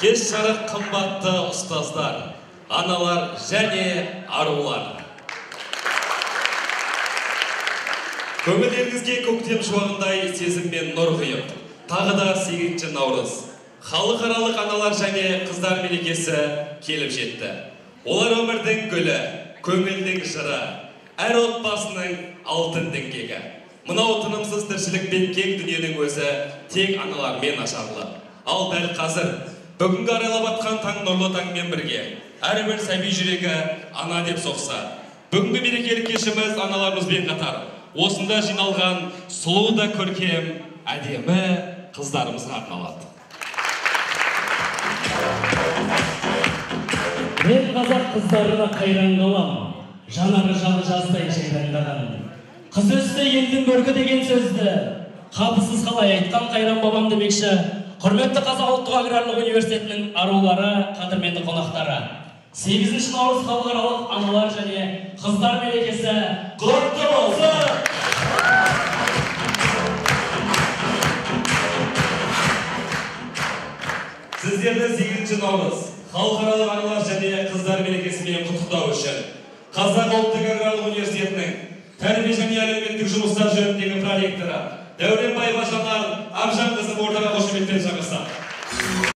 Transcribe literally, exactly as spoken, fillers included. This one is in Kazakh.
Кеш жарық қымбатты ұстаздар, аналар және арулар. Көңілдеріңізге көктем шуағындай сезіммен нұр құйып, тағы да сегізінші наурыз. Халықаралық аналар және қыздар мерекесі келіп жетті. Олар өмірдің гүлі, көңілдің жыры, әр отбасының алтын діңгегі. Мынау тынымсыз тіршілікпен кең дүниенің өзі тек аналармен ашарлы. Ал дәл қазір, бүгінгі арайлап атқан таң нұрлы таңмен бірге, әрбір сәби жүрегі ана деп соқса, бүгінгі мерекелік кешіміз аналарымызбен қатар, осында жиналған сұлу да көркем, әдемі қыздарымызға арналады. Мен қазақ қыздарына қайран қалам, жанары жалы жаздай жайраңдаған. Қыз өсті елдің көркі деген сөзді, қапысыз қалай айтқан қайран бабам демекші. Құрметті Қазақ ұлттық аграрлық университетінің арулары, қадірменді қонақтары. сегізінші наурыз халықаралық аналар және қыздар мерекесі құтты болсын! Сіздерді сегізінші наурыз халықаралық аналар және қыздар мерекесімен құттықтау үшін Қазақ ұлттық аграрлық университетінің тәрбие және әлеуметтік жұмыстар жөніндегі проректоры Дәуренбаева Жанар Ақжанқызы ортаға қошеметтер жаңғырса.